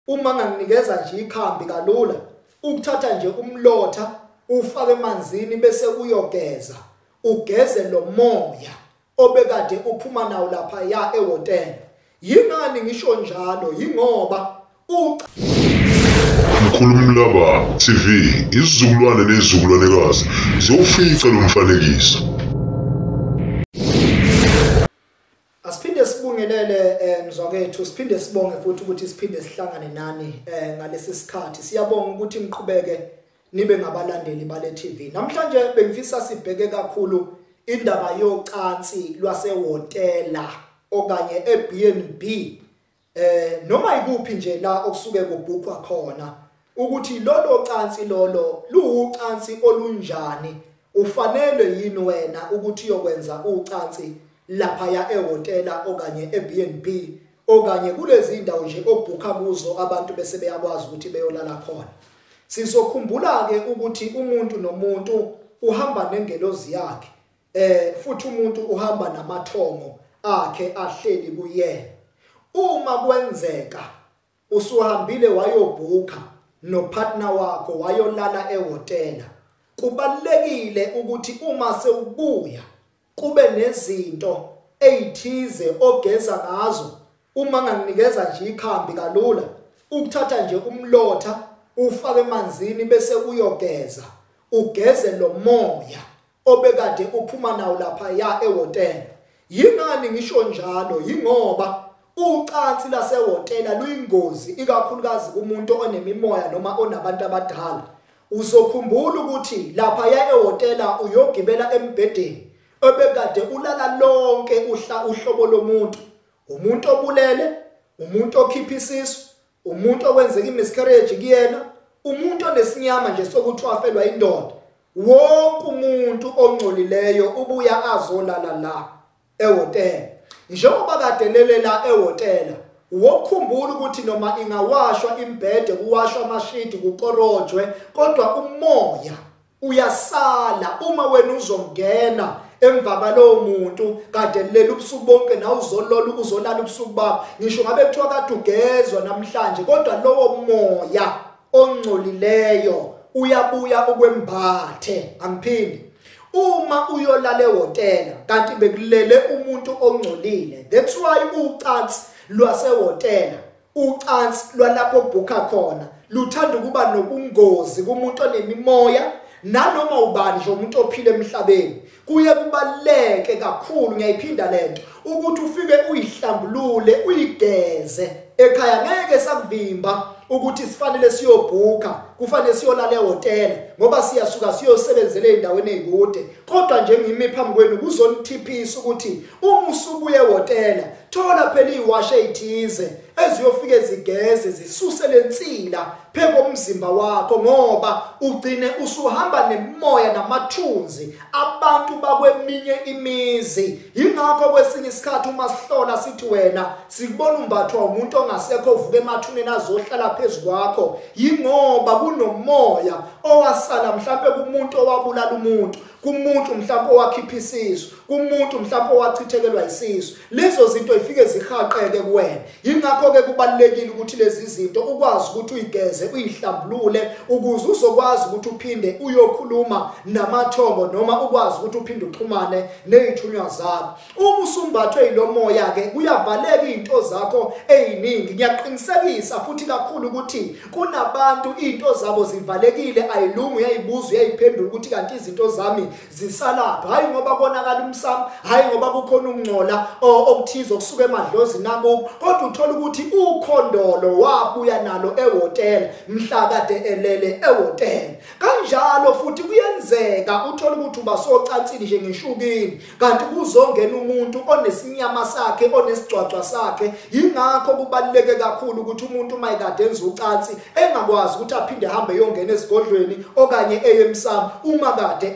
Uma nganginikeza nje ikhambi kalula ukuthatha nje umlotha ufake emanzini bese uyogeza ugeze lo moya obekade uphuma nawo lapha ya ehhotela. Yingani ngisho njalo? Yingoba Mkhulu Mlaba TV, izizukulwane nezizukulwanekazi ziyofica lo mfanekiso. Asiphinde sibungelele mzwakethu, siphinde sibonge futhi ukuthi siphinde sihlangane nani ngalesi sikhathi. Siyabonga ukuthi niqhubeke nibe ngabalandeli bale TV. Namhlanje bengifisa sibheke kakhulu indaba yocansi lwasehhotela okanye eB&B noma ikuphi nje la okusuke kubhukhwa khona ukuthi lolo cansi lolo luucansi olunjani, ufanele yini wena ukuthi uyokwenza ucansi lapha ya ehhotela okanye eB&B okanye kulezi indawo nje obhukha kuzo abantu bese beyakwazi ukuthi beyolala khona. Sizokhumbula ke ukuthi umuntu nomuntu uhamba nengelozi yakhe futhi umuntu uhamba namathomo akhe ahleli kuyena. Uma kwenzeka usuhambile wayobhukha nopartner wakho wayolala ehhotela, kubalekile ukuthi uma sewubuya kube nezinto ezithize ogeza ngazo. Uma nganginikeza nje ikhambi kalula ukuthatha nje umlotha ufake emanzini bese uyogeza ugeze lo moya obekade uphuma nawo lapha ya ehhotela. Yingani ngisho njalo? Yingoba ucansi lasehhotela luyingozi ikakhulukazi kumuntu onemimoya noma onabantu abadala. Uzokhumbula ukuthi lapha ya ehhotela uyogibela embhedeni obekade ulala lonke uhlobo lomuntu, umuntu obulele, umuntu okhipha isisu, umuntu okwenzeka imiscarriage kuyena, umuntu onesinyama nje sokuthi wafelwa indoda. Wonke umuntu ongcolileyo ubuya azolala la ehhotela. Njengoba kade lele la ehhotela wokukhumbula ukuthi noma ingawashwa imbhede, kuwashwa amashidi, kukorojwe, kodwa umoya uyasala uma wena uzongena emva kwalowo muntu kade leli ubusuku bonke na uzolala ubusuku bakho. Ngisho ngabe kuthiwa kade ugezwa namhlanje kodwa lowo moya ongcolileyo uyabuya ukwembathe. Angiphindi. Uma uyolala ehhotela kanti bekulele umuntu ongcolile, that's why ucansi lwasehhotela, ucansi lwalapho obhukha khona, luthanda ukuba nobungozi kumuntu onemimoya nanoma ubani nje umuntu ophila emhlabeni. Kuye kubaleke kakhulu, ngiyayiphinda lento, ukuthi ufike uyihlambulule uyigeze ekhaya. Ngeke sakuvimba ukuthi sifanele siyobhukha, kufanele siyolala ehhotela ngoba siyasuka siyosebenzela endaweni ezikude. Kodwa nje ngimi phambi kwenu kuzonithiphisa ukuthi uma usubuye ehhotela thola phela iwashe ezithize eziyofike zigeze zisuse lensila pheko umzimba wakho, ngoba ugcine usuhamba nemoya namathunzi abantu bakweminye imizi. Yingakho kwesinye isikhathi uma sihlola sithi wena sikubona umbathwa umuntu ongasekho uvuka emathuneni azohlala phezulu kwakho, yingoba kunomoya owasala mhlawumbe kumuntu owabulala umuntu, kumuntu mhlawumbe owakhipha isisu, kumuntu mhlawumbe owachithekelwa isisu. Lezo zinto ifike zihaqeke kuwena. Yingakho ke kubalekile ukuthi lezi zinto ukwazi ukuthi uyigeze uyihlambulule ukuze uzokwazi ukuthi uphinde uyokhuluma namathongo noma ukwazi ukuthi uphinde uxhumane nezithunywa zakho. Uma usumbathwe yilomoya ke kuyavaleka izinto zakho eziningi. Ngiyaqinisekisa futhi kakhulu ukuthi kunabantu izinto zabo zivalekile, ayilungu, uyayibuza uyayiphendula ukuthi kanti izinto zami zisalapha. Hayi ngoba konakala umsamo, hayi ngoba kukhona ukungcola okuthiza okusuka emadlozini nakubo, kodwa uthola ukuthi ukhondolo wabuya nalo ehhotela mhla kade elele ehhotela. Kanjalo futhi kuyenzeka uthola ukuthi uba socansini nje ngeshukini kanti kuzongena umuntu onesinyama sakhe, onesicwacwa sakhe. Yingakho kubaluleke kakhulu ukuthi umuntu uma ekade enza ucansi engakwazi ukuthi aphinde hambe yongena esigodlweni okanye eye emsamo uma kade eyokwenza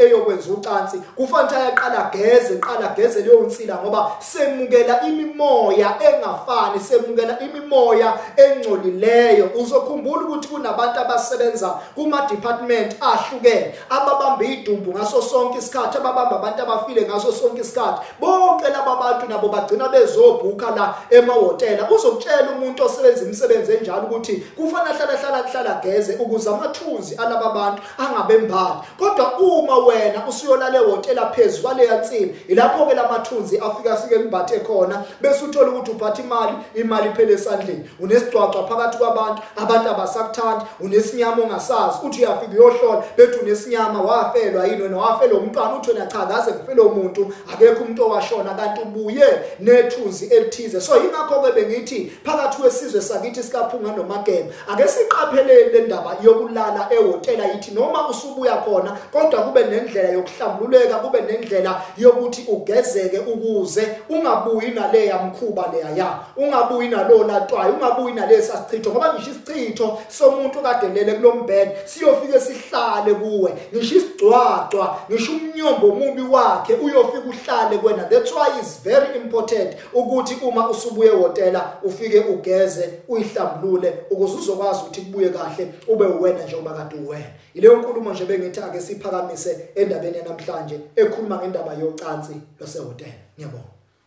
usebenzisa ucansi kufanele ayaqala geze leyo nsila ngoba semukela imimoya engafani, semukela imimoya engcolileyo. Uzokhumbula ukuthi kunabantu abasebenza kuma department ahlukene ababamba idumbu ngaso sonke isikhathi, ababamba abantu abafile ngaso sonke isikhathi. Bonke laba bantu nabo bagcina bezobhuka la emahhotela. Uzokutshela umuntu osebenza imisebenzi enjalo ukuthi kufanele hlala geze ukuze amathunzi alaba bantu angabe mbali. Kodwa uma wena usuyolala ehhotela phezulu kwaleya nsimi, ilapho ke lamathunzi afike embathe khona, bese uthola ukuthi uphatha imali iphele esandleni. Unesicwacwa phakathi kwabantu, abantu abasakuthandi, unesinyama ongasazi, uthi uyafika uyohlola bethi unesinyama, wafelwa yini wena, wafelwa umntwana, uthi wena cha ngaze kufelwa umuntu, akekho umuntu owashona kanti ubuye nethunzi elithize. So ingakho ke bengithi phakathi kwesizwe sakithi sikaphunga noMagema ake siqaphelele le ndaba yokulala ehhotela yithi noma usubuya khona kodwa kube nendlela yokuhlambululeka, kube nendlela yokuthi ugezeke ukuze ungabuyi nale yamkhuba leya ya, ungabuyi nalo latwayo, ungabuyi nale sasichitho ngoba ngisho isichitho somuntu kade lele kulombhede siyofike sihlale kuwe, ngisho isigcwagcwa, ngisho umnyombo omubi wakhe uyofika uhlale kuwena. That's why it's very important ukuthi uma usubuye ehhotela ufike ugeze, uyihlambulule ukuze uzokwazi ukuthi kubuye kahle ube uwena njengoba kade uwena. Ileyo nkulumo nje bengithi ake siphakamise endabeni namhlanje ekhuluma ngendaba yocansi lwasehhotela. Ngiyabonga.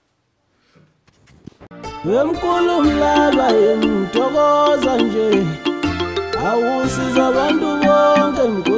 Mkhulu Mlaba emthokoza nje awusiza abantu bonke.